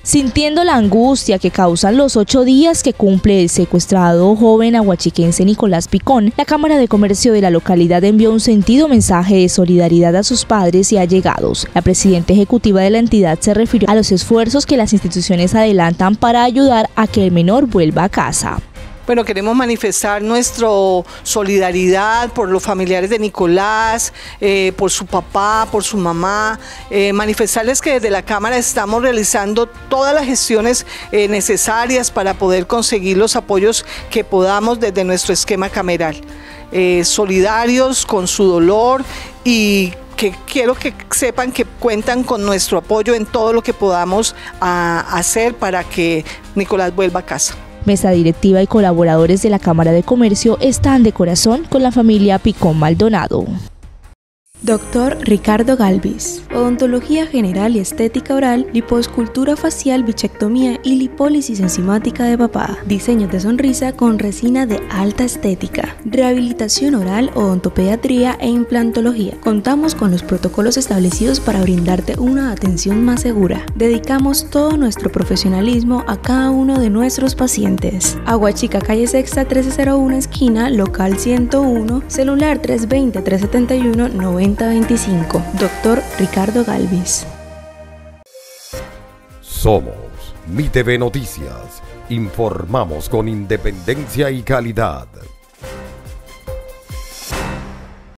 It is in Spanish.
Sintiendo la angustia que causan los 8 días que cumple el secuestrado joven aguachiquense Nicolás Picón, la Cámara de Comercio de la localidad envió un sentido mensaje de solidaridad a sus padres y allegados. La presidenta ejecutiva de la entidad se refirió a los esfuerzos que las instituciones adelantan para ayudar a que el menor vuelva a casa. Bueno, queremos manifestar nuestra solidaridad por los familiares de Nicolás, por su papá, por su mamá, manifestarles que desde la Cámara estamos realizando todas las gestiones necesarias para poder conseguir los apoyos que podamos desde nuestro esquema cameral. Solidarios con su dolor y que quiero que sepan que cuentan con nuestro apoyo en todo lo que podamos hacer para que Nicolás vuelva a casa. Mesa directiva y colaboradores de la Cámara de Comercio están de corazón con la familia Picón Maldonado. Dr. Ricardo Galvis, odontología general y estética oral, lipoescultura facial, bichectomía y lipólisis enzimática de papada, diseño de sonrisa con resina de alta estética, rehabilitación oral, odontopediatría e implantología. Contamos con los protocolos establecidos para brindarte una atención más segura. Dedicamos todo nuestro profesionalismo a cada uno de nuestros pacientes. Aguachica, calle Sexta 1301, esquina, local 101, celular 320-371-9025. Dr. Ricardo Galvis. Somos MITV Noticias. Informamos con independencia y calidad.